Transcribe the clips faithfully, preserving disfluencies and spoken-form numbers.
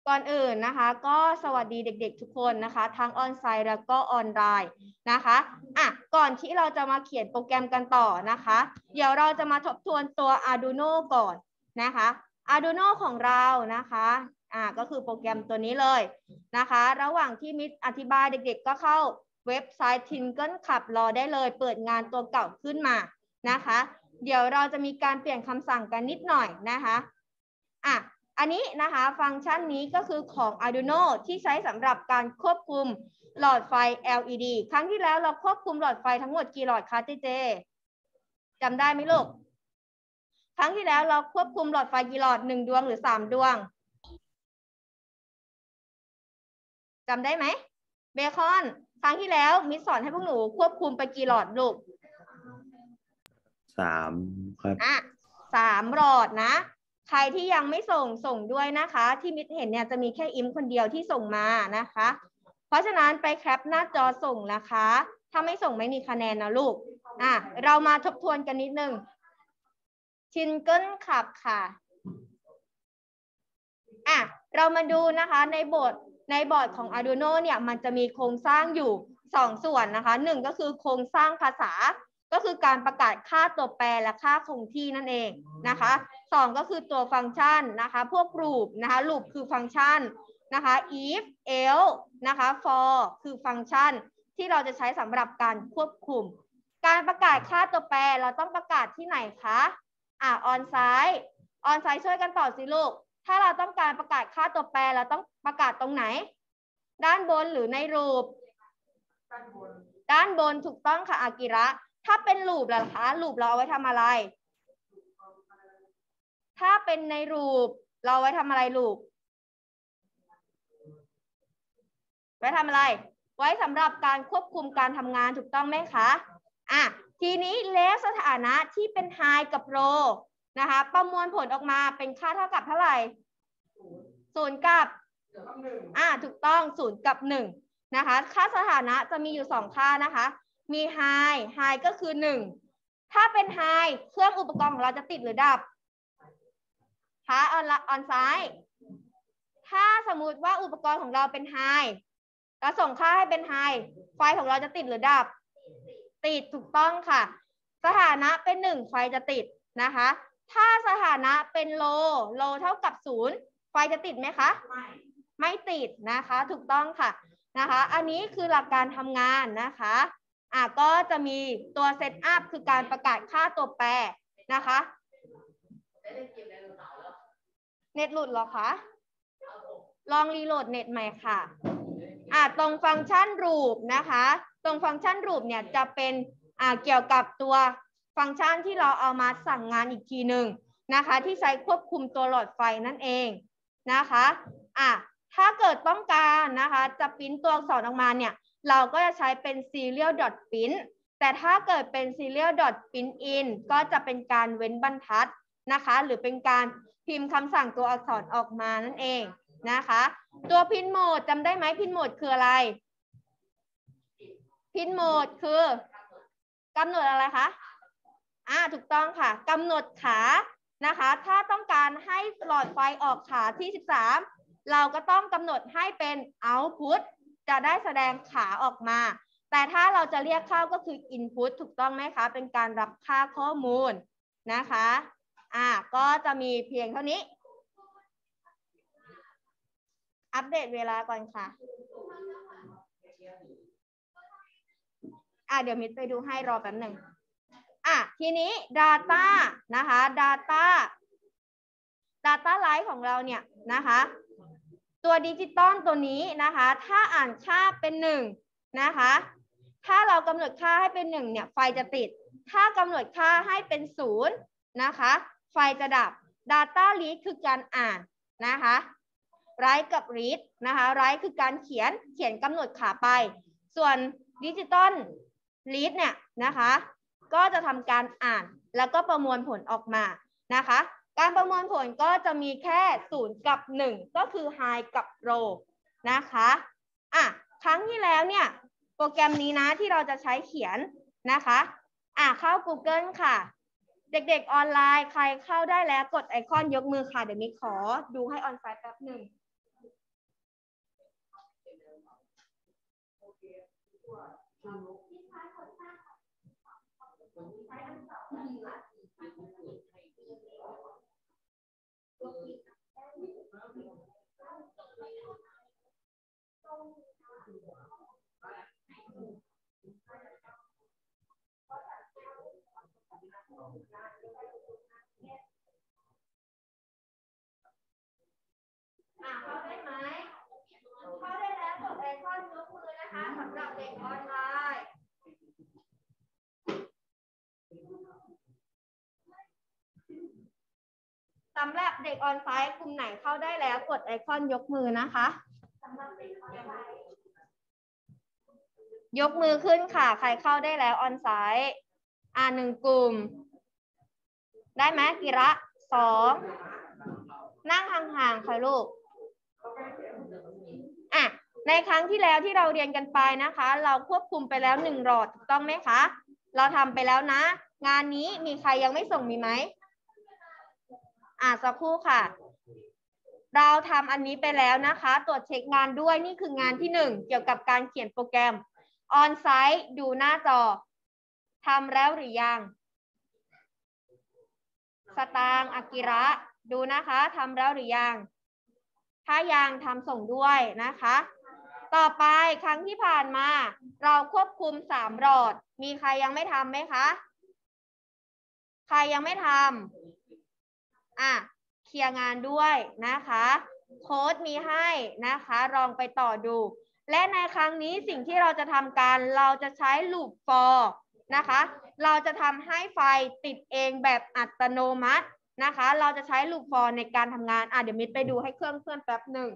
ก่อนอื่นนะคะก็สวัสดีเด็กๆทุกคนนะคะทั้งออนไลน์แล้วก็ออนไลน์นะคะอ่ะก่อนที่เราจะมาเขียนโปรแกรมกันต่อนะคะเดี๋ยวเราจะมาทบทวนตัว Arduino ก่อนนะคะ Arduino ของเรานะคะอ่ะก็คือโปรแกรมตัวนี้เลยนะคะระหว่างที่มิสอธิบายเด็กๆก็เข้าเว็บไซต์ Tingle Club รอได้เลยเปิดงานตัวเก่าขึ้นมานะคะเดี๋ยวเราจะมีการเปลี่ยนคำสั่งกันนิดหน่อยนะคะอ่ะอันนี้นะคะฟังก์ชันนี้ก็คือของ Arduino ที่ใช้สำหรับการควบคุมหลอดไฟ แอล อี ดี ครั้งที่แล้วเราควบคุมหลอดไฟทั้งหมดกี่หลอดคะเจเจจำได้ไหมลูกครั้งที่แล้วเราควบคุมหลอดไฟกี่หลอดหนึ่งดวงหรือสามดวงจำได้ไหมเบคอนครั้งที่แล้วมิสสอนให้พวกหนูควบคุมไปกี่หลอดลูกสามครับอ่ะสามหลอดนะใครที่ยังไม่ส่งส่งด้วยนะคะที่มิสเห็นเนี่ยจะมีแค่อิมคนเดียวที่ส่งมานะคะเพราะฉะนั้นไปแคปหน้าจอส่งนะคะถ้าไม่ส่งไม่มีคะแนนนะลูกอ่ะเรามาทบทวนกันนิดนึงชินเกิลขับค่ะอ่ะเรามาดูนะคะในบทในบอร์ดของ Arduino เนี่ยมันจะมีโครงสร้างอยู่สองส่วนนะคะหนึ่งก็คือโครงสร้างภาษาก็คือการประกาศค่าตัวแปรและค่าคงที่นั่นเองนะคะสองก็คือตัวฟังก์ชันนะคะพวก loop นะคะ loop คือฟังก์ชันนะคะ if else นะคะ for คือฟังก์ชันที่เราจะใช้สำหรับการควบคุมการประกาศค่าตัวแปรเราต้องประกาศที่ไหนคะอ่ะ on site on site ช่วยกันตอบสิลูกถ้าเราต้องการประกาศค่าตัวแปรเราต้องประกาศตรงไหนด้านบนหรือในรูปด้านบนด้านบนถูกต้องค่ะอากิระถ้าเป็นรูปล่ะคะรูปเราเอาไว้ทำอะไรถ้าเป็นในรูปเราไว้ทำอะไรรูปไว้ทำอะไรไว้สำหรับการควบคุมการทำงานถูกต้องไหมคะอ่ะทีนี้แล้วสถานะที่เป็น high กับ low นะคะประมวลผลออกมาเป็นค่าเท่ากับเท่าไหร่ศูนย์กับอ่าถูกต้องศูนย์กับหนึ่งนะคะค่าสถานะจะมีอยู่สองค่านะคะมี high high ก็คือหนึ่งถ้าเป็น high เครื่องอุปกรณ์ของเราจะติดหรือดับคะออนออนไซด์ถ้าสมมุติว่าอุปกรณ์ของเราเป็น high เราส่งค่าให้เป็น high ไฟของเราจะติดหรือดับติดถูกต้องค่ะสถานะเป็นหนึ่งไฟจะติดนะคะถ้าสถานะเป็น low low เท่ากับศูนย์ไฟจะติดไหมคะไม่ไม่ติดนะคะถูกต้องค่ะนะคะอันนี้คือหลักการทำงานนะคะอ่ะก็จะมีตัวเซตอัพคือการประกาศค่าตัวแปรนะคะเน็ตหลุดเหรอคะลองรีโหลดเน็ตใหม่ค่ะอ่ะตรงฟังก์ชันรูปนะคะตรงฟังก์ชันรูปเนี่ยจะเป็นอ่ะเกี่ยวกับตัวฟังก์ชันที่เราเอามาสั่งงานอีกทีหนึ่งนะคะที่ใช้ควบคุมตัวหลอดไฟนั่นเองนะคะอ่ะถ้าเกิดต้องการนะคะจะปริ้นตัวอักษรออกมาเนี่ยเราก็จะใช้เป็น serial.print แต่ถ้าเกิดเป็น serial.printin ก็จะเป็นการเว้นบรรทัดนะคะหรือเป็นการพิมพ์คำสั่งตัวอักษรออกมานั่นเองนะคะตัวพินโหมดจำได้ไหมพินโหมดคืออะไรพินโหมดคือกำหนดอะไรคะอ่าถูกต้องค่ะกำหนดขานะคะถ้าต้องการให้หลอดไฟออกขาที่สิบสามเราก็ต้องกำหนดให้เป็น output จะได้แสดงขาออกมาแต่ถ้าเราจะเรียกเข้าก็คือ input ถูกต้องไหมคะเป็นการรับค่าข้อมูลนะคะอ่าก็จะมีเพียงเท่านี้อัปเดตเวลาก่อนค่ะอ่ะเดี๋ยวมิดไปดูให้รอแป๊บหนึ่งอ่ะทีนี้ data นะคะ data data line ของเราเนี่ยนะคะตัวดิจิตอลตัวนี้นะคะถ้าอ่านค่าเป็นหนึ่งนะคะถ้าเรากำหนดค่าให้เป็นหนึ่งเนี่ยไฟจะติดถ้ากำหนดค่าให้เป็นศูนย์นะคะไฟจะดับ data read คือการอ่านนะคะ write กับ read นะคะ write คือการเขียนเขียนกำหนดขาไปส่วนดิจิตอล read เนี่ยนะคะก็จะทำการอ่านแล้วก็ประมวลผลออกมานะคะการประมวลผลก็จะมีแค่ศูนย์กับหนึ่งก็คือ high กับ low นะคะอ่ะครั้งที่แล้วเนี่ยโปรแกรมนี้นะที่เราจะใช้เขียนนะคะอ่ะเข้า Google ค่ะเด็กๆออนไลน์ใครเข้าได้แล้วกดไอคอนยกมือค่ะเดี๋ยวมิขอดูให้ออนไลน์แป๊บหนึ่งอ่าเข้าได้ไหมเข้าได้แล้วกดไอคอนยกมือนะคะสำหรับเด็กออนไลน์สำหรับเด็กออนไลน์กลุ่มไหนเข้าได้แล้วกดไอคอนยกมือนะคะยกมือขึ้นค่ะใครเข้าได้แล้วออนไซต์อ่าหนึ่งกลุ่มได้ไหมกิระสองนั่งห่างๆค่ะลูกอ่ะในครั้งที่แล้วที่เราเรียนกันไปนะคะ เราควบคุมไปแล้วหนึ่งหลอดถูกต้องไหมคะเราทำไปแล้วนะงานนี้มีใครยังไม่ส่งมีไหมอ่ะสักครู่ค่ะเราทำอันนี้ไปแล้วนะคะตรวจเช็คงานด้วยนี่คืองานที่หนึ่งเกี่ยวกับการเขียนโปรแกรมออนไซต์ดูหน้าจอทำแล้วหรือยังสตางค์อากิระดูนะคะทำแล้วหรือยังถ้ายังทำส่งด้วยนะคะต่อไปครั้งที่ผ่านมาเราควบคุมสามหลอดมีใครยังไม่ทำไหมคะใครยังไม่ทำอ่ะเคลียร์งานด้วยนะคะโค้ดมีให้นะคะลองไปต่อดูและในครั้งนี้สิ่งที่เราจะทำการเราจะใช้ loop for นะคะเราจะทำให้ไฟติดเองแบบอัตโนมัตินะคะเราจะใช้ loop for ในการทำงานอ่ะเดี๋ยวมิดไปดูให้เครื่องเพื่อนแป๊บหนึ่ง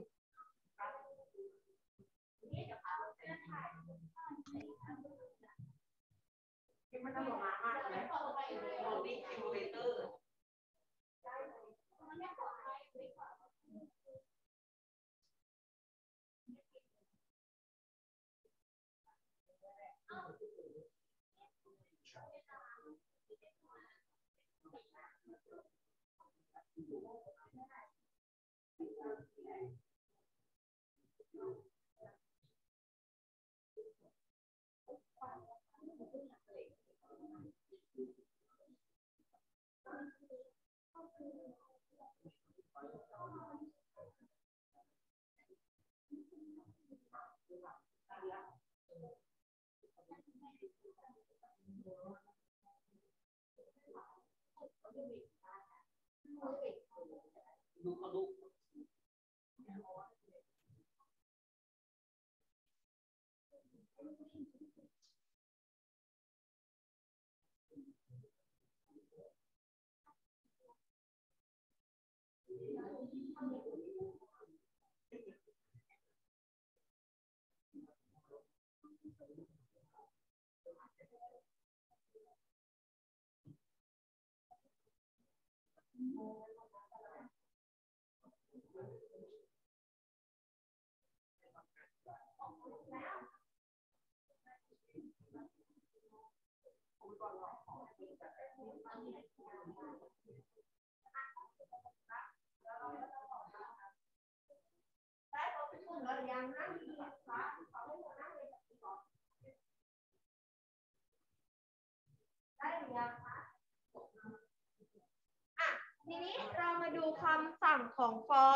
ทีนี้เรามาดูคำสั่งของ for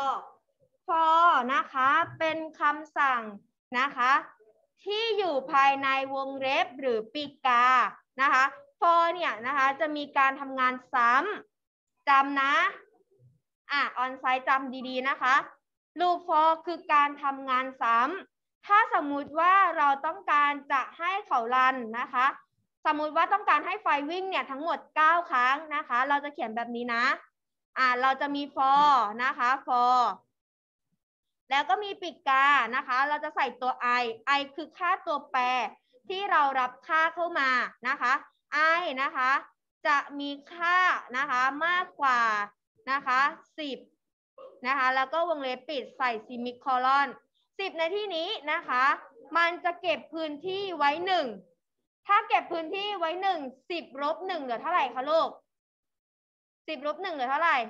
for นะคะเป็นคำสั่งนะคะที่อยู่ภายในวงเล็บหรือปีกานะคะ for เนี่ยนะคะจะมีการทำงานซ้ำจำนะอ่ะ on site จำดีๆนะคะ loop for คือการทำงานซ้ำถ้าสมมุติว่าเราต้องการจะให้เขารันนะคะสมมุติว่าต้องการให้ไฟวิ่งเนี่ยทั้งหมดเก้าครั้งนะคะเราจะเขียนแบบนี้นะอ่าเราจะมี for นะคะ for แล้วก็มีปีกานะคะเราจะใส่ตัว i i คือค่าตัวแปรที่เรารับค่าเข้ามานะคะ i นะคะจะมีค่านะคะมากกว่านะคะสิบนะคะแล้วก็วงเล็บปิดใส่ซิมิโคลอนสิบในที่นี้นะคะมันจะเก็บพื้นที่ไว้หนึ่งถ้าเก็บพื้นที่ไว้หนึ่งสิบลบหนึ่งเหลือเท่าไหร่คะลูกสิบลบหนึ่งเหลือเท่าไหร่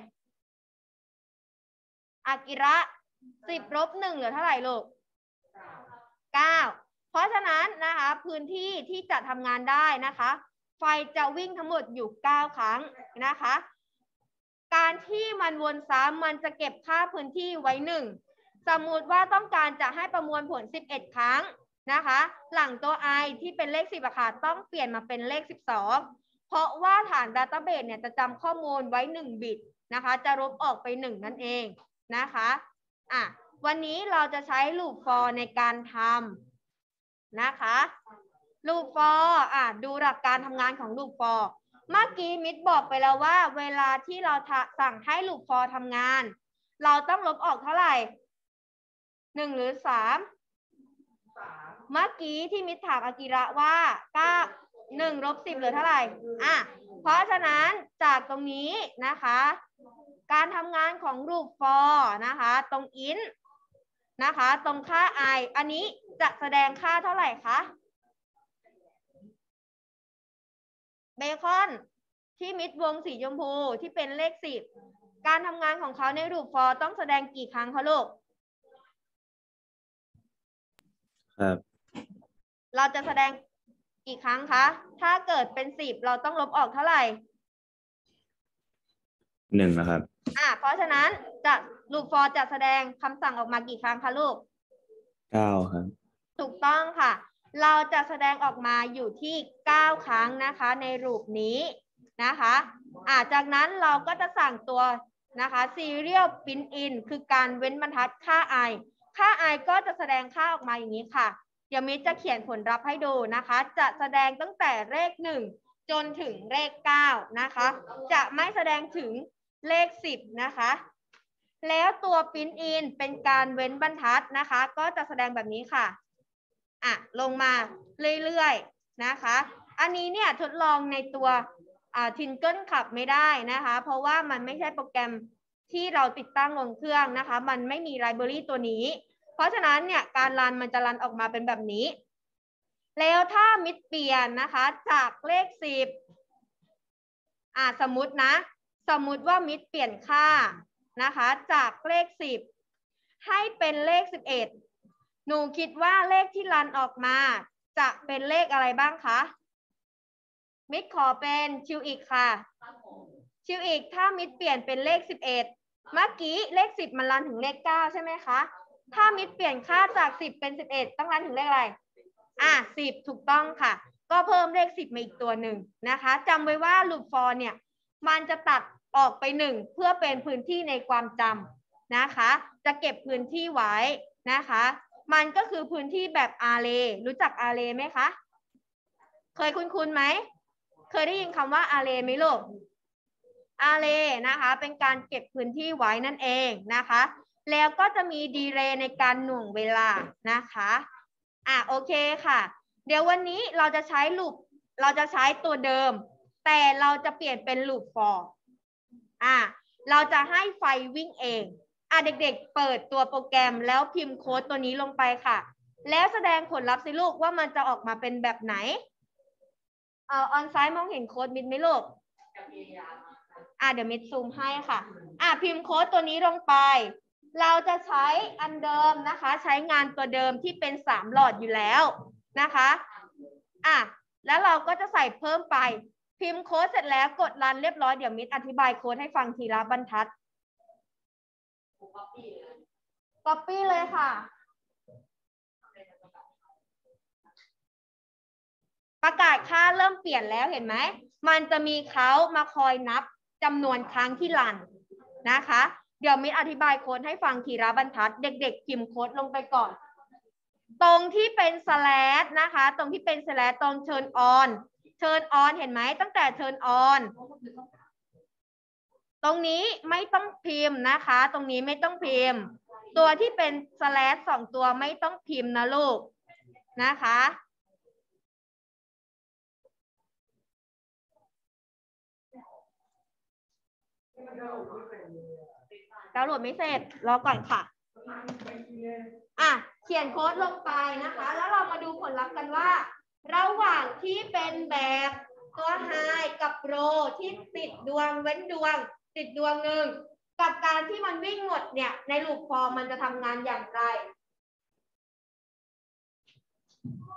อากิระสิบลบหนึ่งเหลือเท่าไหร่ลูกเก้าเพราะฉะนั้นนะคะพื้นที่ที่จะทำงานได้นะคะไฟจะวิ่งทั้งหมดอยู่เก้าครั้งนะคะการที่มันวนซ้ำมันจะเก็บค่าพื้นที่ไว้หนึ่งสมมุติว่าต้องการจะให้ประมวลผลสิบเอ็ดครั้งนะคะหลังตัว i ที่เป็นเลขสิบอะค่ะต้องเปลี่ยนมาเป็นเลขสิบสองเพราะว่าฐาน Database เนี่ยจะจำข้อมูลไว้หนึ่งบิตนะคะจะลบออกไปหนึ่งนั่นเองนะคะอ่ะวันนี้เราจะใช้ loop for ในการทำนะคะ loop for อ่ะดูหลักการทำงานของ loop for เมื่อกี้มิดบอกไปแล้วว่าเวลาที่เราสั่งให้ loop for ทำงานเราต้องลบออกเท่าไหร่หนึ่งหรือสามเมื่อกี้ที่มิดถามอากิระว่าก็หนึ่งลบสิบเหลือเท่าไหร่อ่ะเพราะฉะนั้นจากตรงนี้นะคะการทำงานของ loop for นะคะตรง int นะคะตรงค่า i อันนี้จะแสดงค่าเท่าไหร่คะเบคอนที่มิดวงสีชมพูที่เป็นเลขสิบการทำงานของเขาใน loop for ต้องแสดงกี่ครั้งคะลูกครับเราจะแสดงกี่ครั้งคะถ้าเกิดเป็นสิบเราต้องลบออกเท่าไหร่หนึ่งนะครับอ่ะเพราะฉะนั้นจะ loop for จะแสดงคำสั่งออกมากี่ครั้งคะลูกเก้าครับถูกต้องค่ะเราจะแสดงออกมาอยู่ที่เก้าครั้งนะคะในรูปนี้นะคะอ่ะจากนั้นเราก็จะสั่งตัวนะคะ serial print in คือการเว้นบรรทัดค่า i ค่า i ก็จะแสดงค่าออกมาอย่างนี้ค่ะเดี๋ยวมิจะเขียนผลลัพธ์ให้ดูนะคะจะแสดงตั้งแต่เลขหนึ่งจนถึงเลขเก้านะคะจะไม่แสดงถึงเลขสิบนะคะแล้วตัว print in เป็นการเว้นบรรทัดนะคะก็จะแสดงแบบนี้ค่ะอ่ะลงมาเรื่อยๆนะคะอันนี้เนี่ยทดลองในตัวอ่า Tingle ขับไม่ได้นะคะเพราะว่ามันไม่ใช่โปรแกรมที่เราติดตั้งลงเครื่องนะคะมันไม่มีไลบรารีตัวนี้เพราะฉะนั้นเนี่ยการรันมันจะรันออกมาเป็นแบบนี้แล้วถ้ามิดเปลี่ยนนะคะจากเลขสิบอ่าสมมุตินะสมมุติว่ามิดเปลี่ยนค่านะคะจากเลขสิบให้เป็นเลขสิบเอ็ดหนูคิดว่าเลขที่รันออกมาจะเป็นเลขอะไรบ้างคะมิดขอเป็นชิวอีกค่ะชิวอีกถ้ามิดเปลี่ยนเป็นเลขสิบเอ็ดเมื่อกี้เลขสิบมันรันถึงเลขเก้าใช่ไหมคะถ้ามิดเปลี่ยนค่าจากสิบเป็นสิบเอ็ดต้องรันถึงเลขอะไรอ่ะสิบถูกต้องค่ะก็เพิ่มเลขสิบมาอีกตัวหนึ่งนะคะจำไว้ว่า loop for เนี่ยมันจะตัดออกไปหนึ่งเพื่อเป็นพื้นที่ในความจำนะคะจะเก็บพื้นที่ไว้นะคะมันก็คือพื้นที่แบบ array รู้จัก array ไหมคะเคยคุ้นๆไหมเคยได้ยินคำว่า array ไหมลูก array นะคะเป็นการเก็บพื้นที่ไว้นั่นเองนะคะแล้วก็จะมี delay ในการหน่วงเวลานะคะอ่ะโอเคค่ะเดี๋ยววันนี้เราจะใช้ loop เราจะใช้ตัวเดิมแต่เราจะเปลี่ยนเป็น loop for อ่ะเราจะให้ไฟวิ่งเองอ่ะเด็กๆเปิดตัวโปรแกรมแล้วพิมพ์โค้ดตัวนี้ลงไปค่ะแล้วแสดงผลลัพธ์สิลูกว่ามันจะออกมาเป็นแบบไหนเอ่อออนไซต์มองเห็นโค้ดมิดไหมลูกอ่ะเดี๋ยวมิดซูมให้ค่ะอ่ะพิมพ์โค้ดตัวนี้ลงไปเราจะใช้อันเดิมนะคะใช้งานตัวเดิมที่เป็นสามหลอดอยู่แล้วนะคะอ่ะแล้วเราก็จะใส่เพิ่มไปพิมพ์โค้ดเสร็จแล้วกดรันเรียบร้อยเดี๋ยวมิดอธิบายโค้ดให้ฟังทีละบรรทัด copy เลยค่ะ ประกาศค่าเริ่มเปลี่ยนแล้วเห็นไหมมันจะมีเขามาคอยนับจำนวนครั้งที่รันนะคะเดี๋ยวมิดอธิบายโค้ดให้ฟังทีละบรรทัดเด็กๆพิมพ์โค้ดลงไปก่อนตรงที่เป็นสแลชนะคะตรงที่เป็นสแลชตรง turn on turn on เห็นไหมตั้งแต่ turn on ตรงนี้ไม่ต้องพิมพ์นะคะตรงนี้ไม่ต้องพิมพ์ตัวที่เป็นสแลชสองตัวไม่ต้องพิมพ์นะลูกนะคะดาวน์โหลดไม่เสร็จรอก่อนค่ะอ่ะเขียนโค้ดลงไปนะคะแล้วเรามาดูผลลัพธ์กันว่าระหว่างที่เป็นแบบตัวไฮกับโรที่ติดดวงเว้นดวงติดดวงหนึ่งกับการที่มันวิ่งหมดเนี่ยในลูปฟอร์มันจะทำงานอย่างไร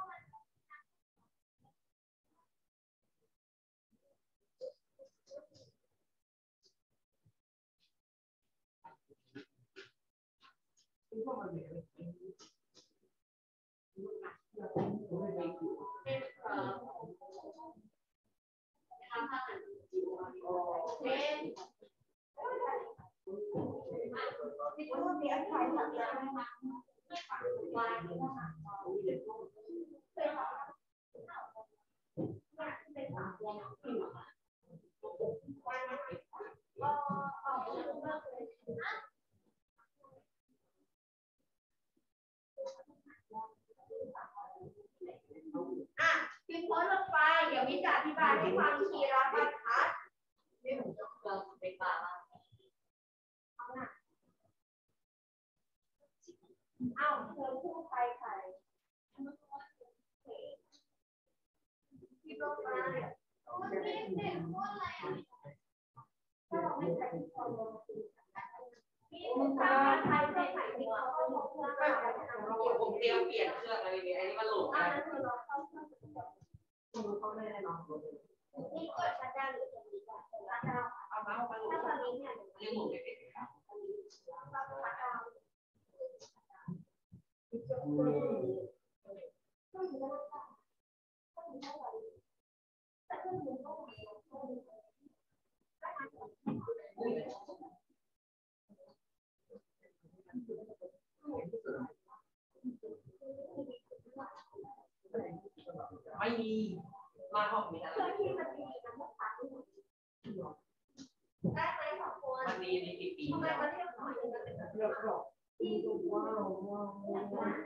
อ่ะพิมพ์โพสต์ลงไปเดี๋ยวมิจะอธิบายให้ฟังทีละบรรทัดนี่ผมจะลองไปป่าเอาเธอพูดใครใครพิมพ์ลงไปถ้าเราไม่ใส่ที่ความลงนี่มึงทำใครเพื่อใส่ที่ความลงผมเตรียมเปลี่ยนเครื่องอะไรเนี่ยอันนี้มันหลุดนะนี่กดชัดดาวหรือจะมีการชัดดาวเอามาเอามาถ้าตอนนี้เนี่ยยังหมุนไม่เป็นครับไม่มีมาห้องนี้อะไรได้ไหมสองคนมันมีในปีปีทำไมมันเรียกหน่อยมันเป็นแบบเรียบร้อยที่ดูว้าวว้าวว้าว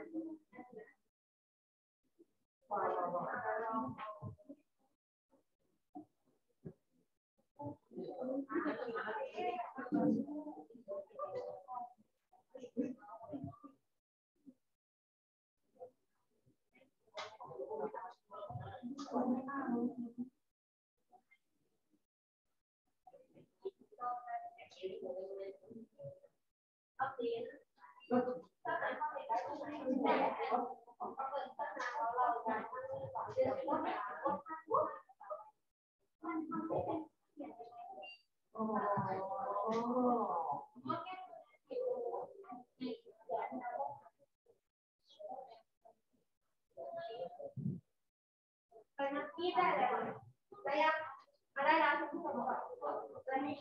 ไปนะพี่ได้แล้วได้ยังมาได้แล้วทุกคนก่อนได้ไหม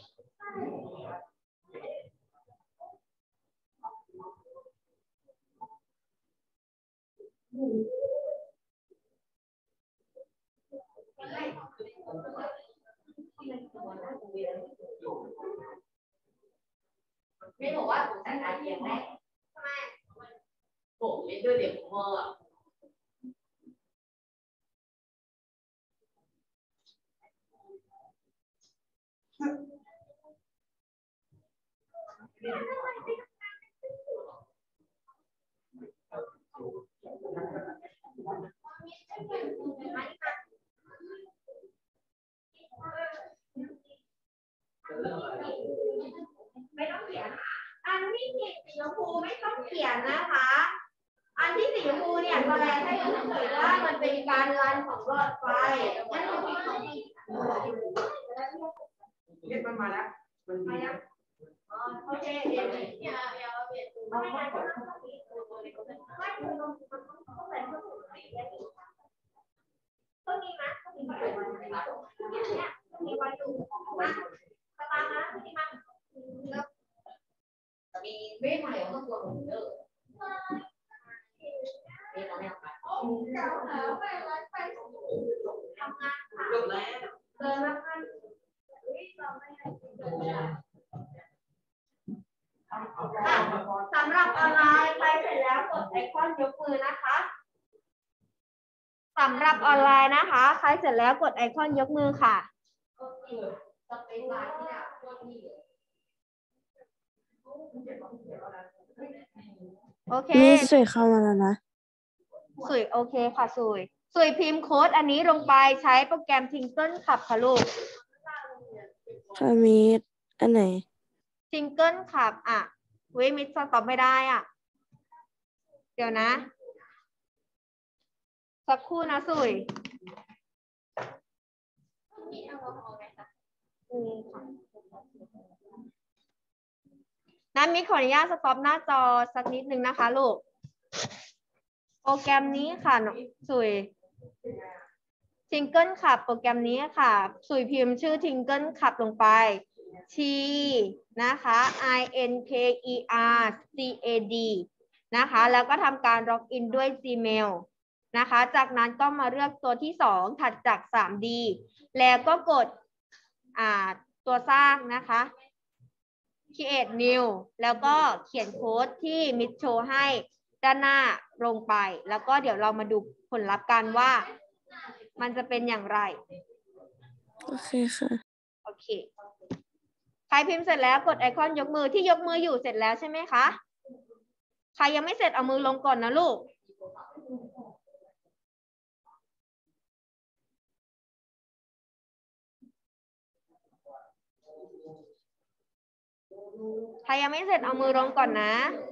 ไม่บอกว่าผมจัดการเองได้ทำไมผมเล่นด้วยเด็กพ่อไม่ต้องเขียนอันที่สีชมพูไม่ต้องเขียนนะคะอันที่สีชมพูเนี่ยแสดงให้ดูเฉยๆว่ามันเป็นการรันของหลอดไฟนั่นคือที่เขามีเรียกมันมาแล้วมันมาแล้วโอเคเดี๋ยวเดี๋ยวเดี๋ยวเปลี่ยนไม่ได้ก็ต้องมีตัวตัวเล็กไม่คือต้องต้องต้องใส่เครื่องมือสีแดงต้องมีมั้ยต้องมีไฟเนี่ยต้องมีไฟดูมาสตาร์ทนะที่มามีเว้ยใหม่ของตัวผมเยอะนี่เราไม่เอาไปโอ้เก่าแล้วไปไลฟ์ไปทำงานค่ะจบแล้วเดินมาค่ะเราไม่ให้เดินไม่ได้สำหรับออนไลน์ใครเสร็จแล้วกดไอคอนยกมือนะคะสำหรับออนไลน์นะคะใครเสร็จแล้วกดไอคอนยกมือค่ะจะเป็นไลน์ที่แบบโอเคนี่สวยเข้ามาแล้วนะสวยโอเคค่ะสวยสวยพิมพ์โค้ดอันนี้ลงไปใช้โปรแกรม Tingle ขับค่ะลูกค่ะมีอันไหน Tingle ขับอ่ะเว้ยมิดสต็อปไม่ได้อ่ะเดี๋ยวนะสักครู่นะสวยอืมค่ะนะมิขออนุญาตสต็อปหน้าจอสักนิดนึงนะคะลูก โปรแกรมนี้ค่ะน้องสุยทิงเกิลขับโปรแกรมนี้ค่ะ สุยพิมพ์ชื่อทิงเกิลขับลงไป T นะคะ I N K E R C A D นะคะ แล้วก็ทำการล็อกอินด้วย Gmail นะคะ จากนั้นก็มาเลือกตัวที่สองถัดจาก ทรีดี แล้วก็กดอ่าตัวสร้างนะคะ create new แล้วก็เขียนโค้ดที่มิดโชว์ให้ด้านหน้าลงไป แล้วก็เดี๋ยวเรามาดูผลลัพธ์กันว่ามันจะเป็นอย่างไรโอเคค่ะโอเค ใครพิมพ์เสร็จแล้วกดไอคอนยกมือที่ยกมืออยู่เสร็จแล้วใช่ไหมคะ ใครยังไม่เสร็จเอามือลงก่อนนะลูก ใครยังไม่เสร็จเอามือลงก่อนนะ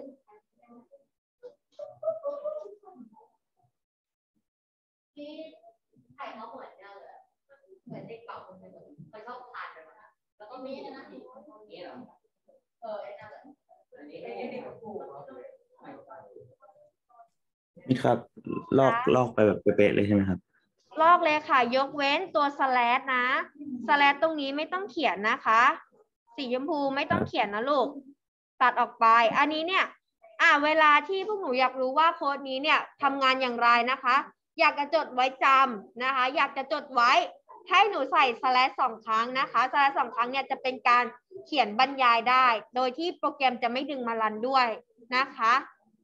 นี่ครับ ลอกลอกไปแบบเป๊ะๆเลยใช่ไหมครับลอกเลยค่ะ ยกเว้นตัวสแลชนะสแลชตรงนี้ไม่ต้องเขียนนะคะ สีชมพูไม่ต้องเขียนนะลูก ตัดออกไป อันนี้เนี่ย อ่าเวลาที่พวกหนูอยากรู้ว่าโค้ดนี้เนี่ยทำงานอย่างไรนะคะ อยากจะจดไว้จำนะคะ อยากจะจดไว้ ให้หนูใส่สแลชสองครั้งนะคะสแลชสองครั้งเนี่ยจะเป็นการเขียนบรรยายได้ โดยที่โปรแกรมจะไม่ดึงมารันด้วยนะคะ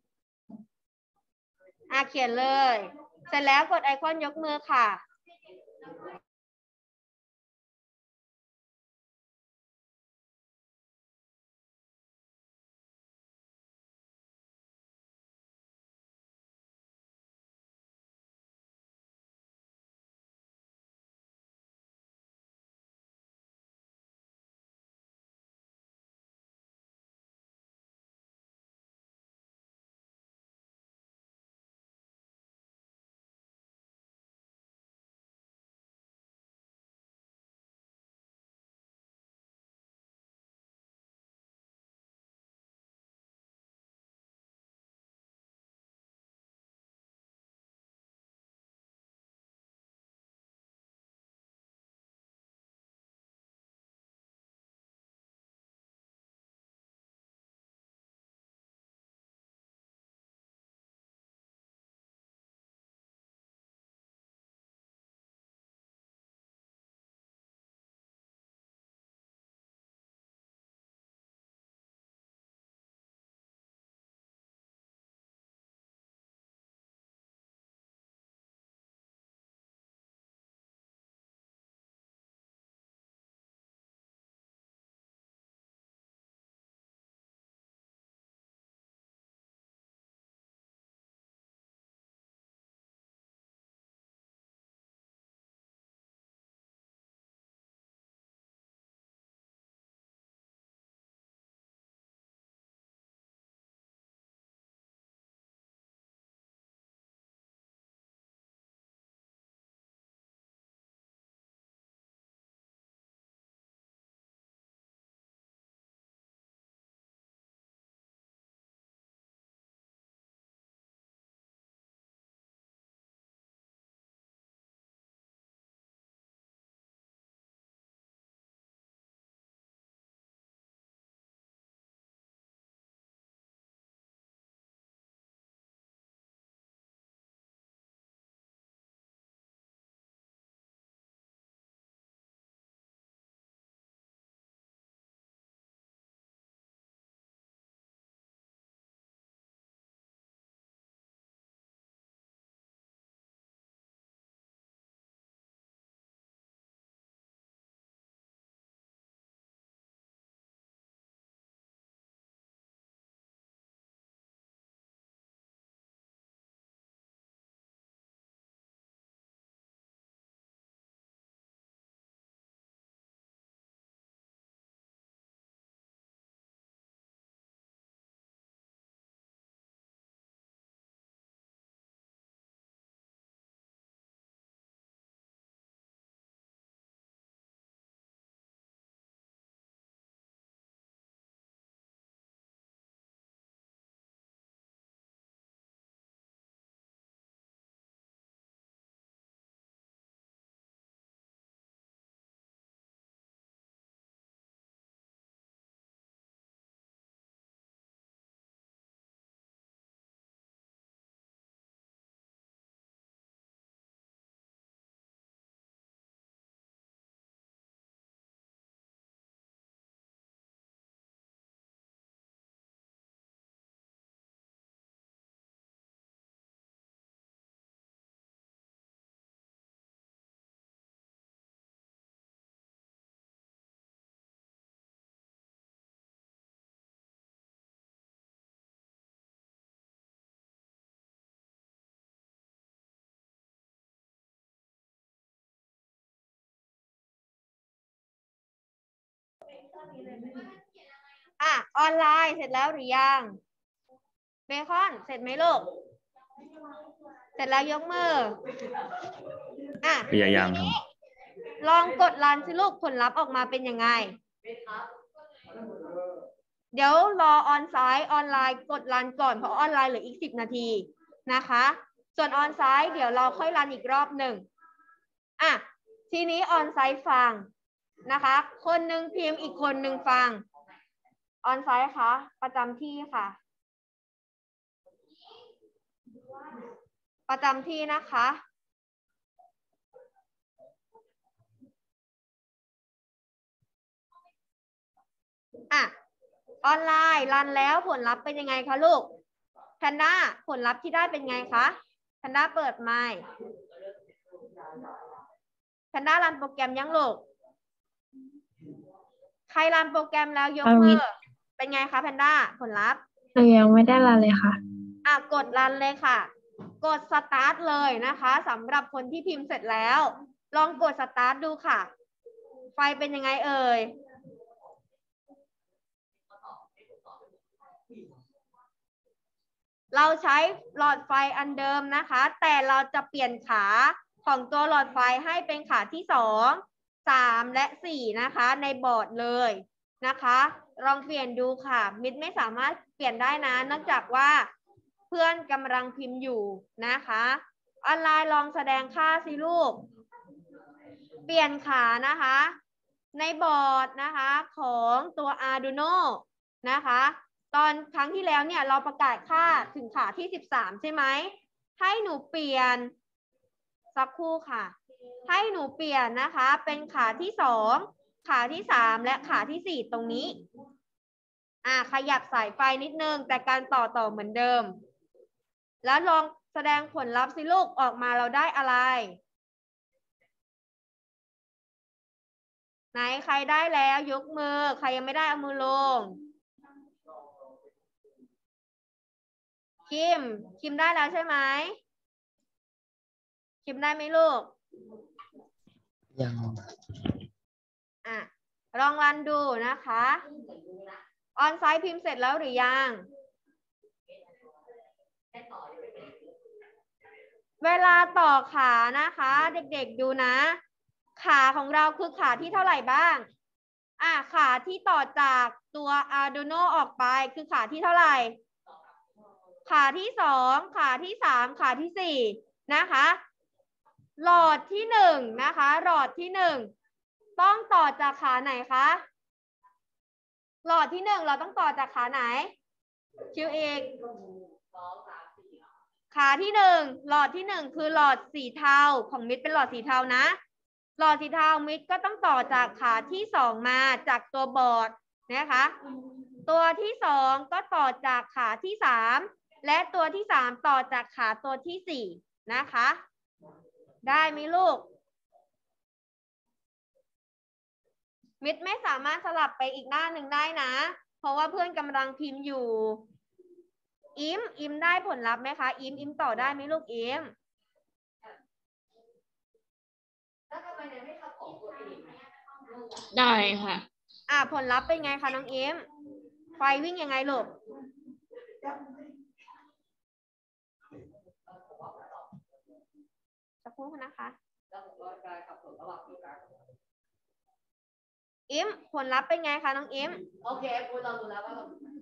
อ่ะเขียนเลย เสร็จแล้วกดไอคอนยกมือค่ะอ่ะออนไลน์เสร็จแล้วหรือยังเบคอนเสร็จไหมลูกเสร็จแล้วยกมืออ่ะอย่ายังครับลองกดรันสิลูกผลลัพธ์ออกมาเป็นยังไงเดี๋ยวรอออนไซต์ออนไลน์กดรันก่อนเพราะออนไลน์เหลืออีกสิบนาทีนะคะส่วนออนไซต์เดี๋ยวเราค่อยรันอีกรอบหนึ่งอ่ะทีนี้ออนไซต์ฟังนะคะคนหนึ่งพิมพ์อีกคนหนึ่งฟังออนไซต์คะประจำที่ค่ะประจำที่นะคะอ่ะออนไลน์รันแล้วผลลัพธ์เป็นยังไงคะลูกแพนด้าผลลัพธ์ที่ได้เป็นไงคะแพนด้าเปิดไมค์แพนด้ารันโปรแกรมยังลูกใครรันโปรแกรมแล้วยกมือเป็นไงคะแพนด้าผลลัพธ์ยังไม่ได้รันเลยค่ะอ่ะกดรันเลยค่ะกดสตาร์ทเลยนะคะสำหรับคนที่พิมพ์เสร็จแล้วลองกดสตาร์ทดูค่ะไฟเป็นยังไงเอ่ยเราใช้หลอดไฟอันเดิมนะคะแต่เราจะเปลี่ยนขาของตัวหลอดไฟให้เป็นขาที่สองสามและสี่นะคะในบอร์ดเลยนะคะลองเปลี่ยนดูค่ะมิดไม่สามารถเปลี่ยนได้นะเนื่องจากว่าเพื่อนกำลังพิมพ์อยู่นะคะออนไลน์ลองแสดงค่าสิลูกเปลี่ยนขานะคะในบอร์ดนะคะของตัว Arduino นะคะตอนครั้งที่แล้วเนี่ยเราประกาศค่าถึงขาที่สิบสามใช่ไหมให้หนูเปลี่ยนสักครู่ค่ะให้หนูเปลี่ยนนะคะเป็นขาที่สองขาที่สามและขาที่สี่ตรงนี้อ่าขยับสายไฟนิดนึงแต่การต่อต่อเหมือนเดิมแล้วลองแสดงผลลัพธ์สิลูกออกมาเราได้อะไรไหนใครได้แล้วยกมือใครยังไม่ได้เอามือลงคิมคิมได้แล้วใช่ไหมคิมได้ไหมลูกยังอ่ะลองรันดูนะคะออนไซต์พิมพ์เสร็จแล้วหรือยังเวลาต่อขานะคะเด็กๆดูนะขาของเราคือขาที่เท่าไหร่บ้างอ่ะขาที่ต่อจากตัว Arduino ออกไปคือขาที่เท่าไหร่ขาที่สองขาที่สามขาที่สี่นะคะหลอดที่หนึ่งนะคะหลอดที่หนึ่งต้องต่อจากขาไหนคะหลอดที่หนึ่งเราต้องต่อจากขาไหนคิวอีกขาที่หนึ่งหลอดที่หนึ่งคือหลอดสีเทาของมิดเป็นหลอดสีเทานะหลอดสีเทามิดก็ต้องต่อจากขาที่สองมาจากตัวบอร์ดนะคะตัวที่สองก็ต่อจากขาที่สามและตัวที่สามต่อจากขาตัวที่สี่นะคะได้ไหมลูกมิดไม่สามารถสลับไปอีกหน้าหนึ่งได้นะเพราะว่าเพื่อนกำลังพิมพ์อยู่อิมอิมได้ผลลัพธ์ไหมคะอิมอิมต่อได้ไหมลูกอิมได้ค่ะอ่าผลลัพธ์เป็นไงคะน้องอิมไฟวิ่งยังไงลูกสักครู่นะคะอิมผลลัพธ์เป็นไงคะน้องอิมโอเคพูดเราดูแล้วว่า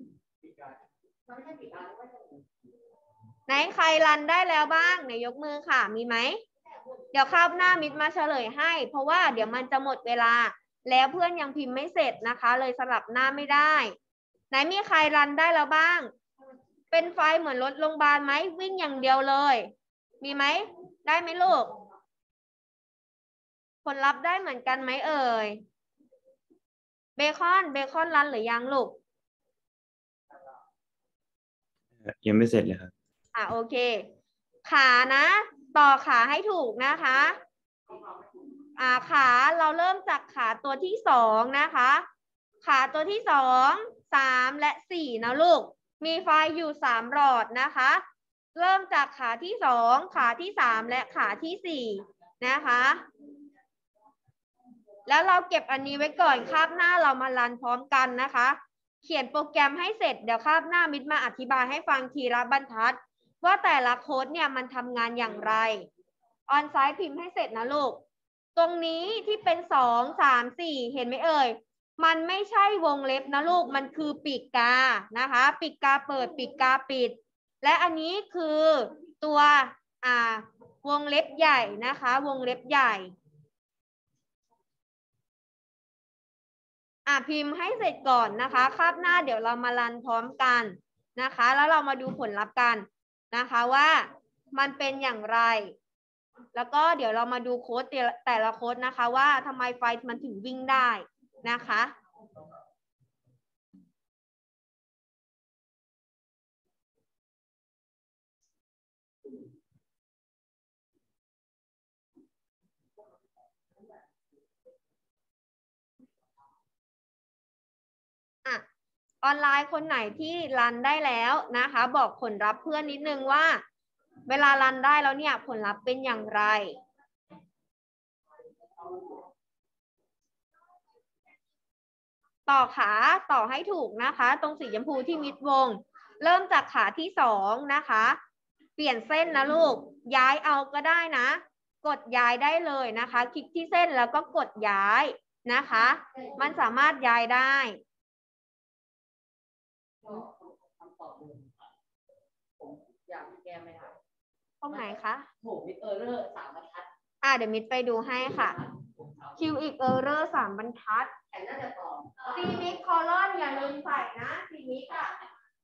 ไหนใครรันได้แล้วบ้างไหนยกมือค่ะมีไหมเดี๋ยวคราวหน้ามิดมาเฉลยให้เพราะว่าเดี๋ยวมันจะหมดเวลาแล้วเพื่อนยังพิมพ์ไม่เสร็จนะคะเลยสลับหน้าไม่ได้ไหนมีใครรันได้แล้วบ้างเป็นไฟเหมือนรถโรงพยาบาลไหมวิ่งอย่างเดียวเลยมีไหมได้ไหมลูกผลลัพธ์ได้เหมือนกันไหมเอ่ยเบคอนเบคอนรันหรือยังลูกยังไม่เสร็จเลยครับอ่ะโอเคขานะต่อขาให้ถูกนะคะอ่าขาเราเริ่มจากขาตัวที่สองนะคะขาตัวที่สองสามและสี่นะลูกมีไฟอยู่สามหลอดนะคะเริ่มจากขาที่สองขาที่สามและขาที่สี่นะคะแล้วเราเก็บอันนี้ไว้ก่อนคาบหน้าเรามารันพร้อมกันนะคะ เขียนโปรแกรมให้เสร็จเดี๋ยวคาบหน้ามิตรมาอธิบายให้ฟังทีละบรรทัดว่าแต่ละโค้ดเนี่ยมันทำงานอย่างไรออนไซต์พิมพ์ให้เสร็จนะลูกตรงนี้ที่เป็นสองสามสี่เห็นไหมเอ่ยมันไม่ใช่วงเล็บนะลูกมันคือปีกกานะคะปีกกาเปิดปีกกาปิดและอันนี้คือตัวอ่าวงเล็บใหญ่นะคะวงเล็บใหญ่อ่ะพิมพ์ให้เสร็จก่อนนะคะคาบหน้าเดี๋ยวเรามารันพร้อมกันนะคะแล้วเรามาดูผลลัพธ์กันนะคะว่ามันเป็นอย่างไรแล้วก็เดี๋ยวเรามาดูโค้ดแต่ละโค้ดนะคะว่าทำไมไฟมันถึงวิ่งได้นะคะอ่ะออนไลน์คนไหนที่รันได้แล้วนะคะบอกผลลัพธ์เพื่อนนิดนึงว่าเวลารันได้แล้วเนี่ยผลลัพธ์เป็นอย่างไรต่อขาต่อให้ถูกนะคะตรงสีชมพูที่มิดวงเริ่มจากขาที่สองนะคะเปลี่ยนเส้นนะลูกย้ายเอาก็ได้นะกดย้ายได้เลยนะคะคลิกที่เส้นแล้วก็กดย้ายนะคะมันสามารถย้ายได้ตรงไหนคะโหมิดเออร์เรอร์สามบรรทัดอ่ะเดี๋ยวมิดไปดูให้ค่ะคิวอีกเออร์เรอร์สามบรรทัดซีมิกคอลอนอย่าลืมใส่นะซีมิกอ่ะ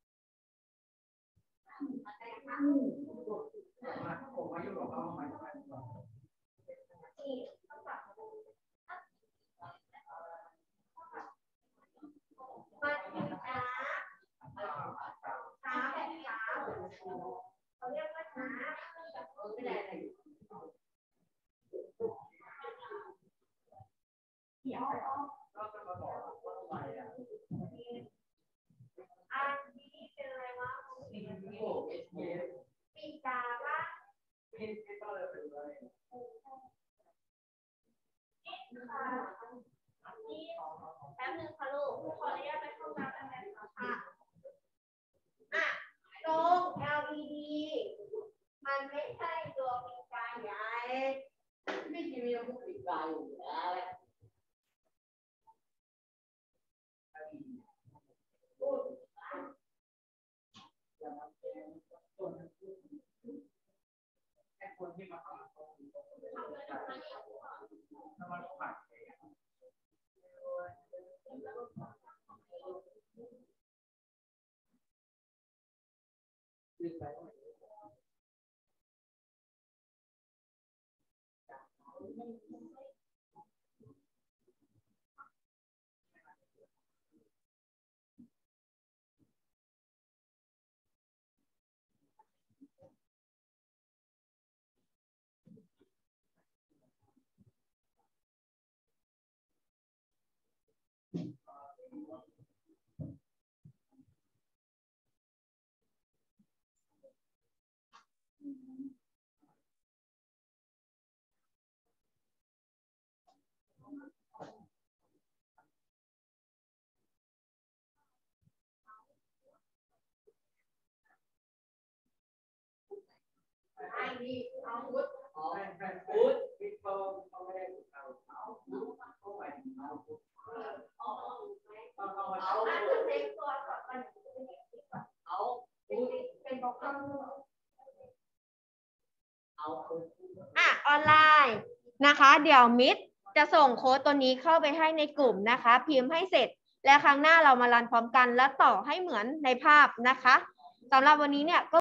เขาเรียกว่าช้าไม่ได้อะไรเดี๋ยวอันนี้เป็นอะไรวะปีกาปะแป๊บนึงค่ะลูกขออนุญาตไปเข้าน้ำแป๊บนึงค่ะอ่ะตรง แอล อี ดี มันไม่ใช่ตัวปีกาใหญ่ไม่ใช่มีตัวปีกาอยู่แล้วไอ้นี่เอาพุทธพุทธปิดโตเขาไม่ได้เอาเอาเข้าไปเอาเอาเอาเอาอันนี้เซ็กตัวก่อนมันเอาเป็นบอกเอาเอาอ่ะออนไลน์นะคะเดี๋ยวมิตรจะส่งโค้ดตัวนี้เข้าไปให้ในกลุ่มนะคะพิมพ์ให้เสร็จและครั้งหน้าเรามารันพร้อมกันแล้วต่อให้เหมือนในภาพนะคะสำหรับวันนี้เนี่ยก็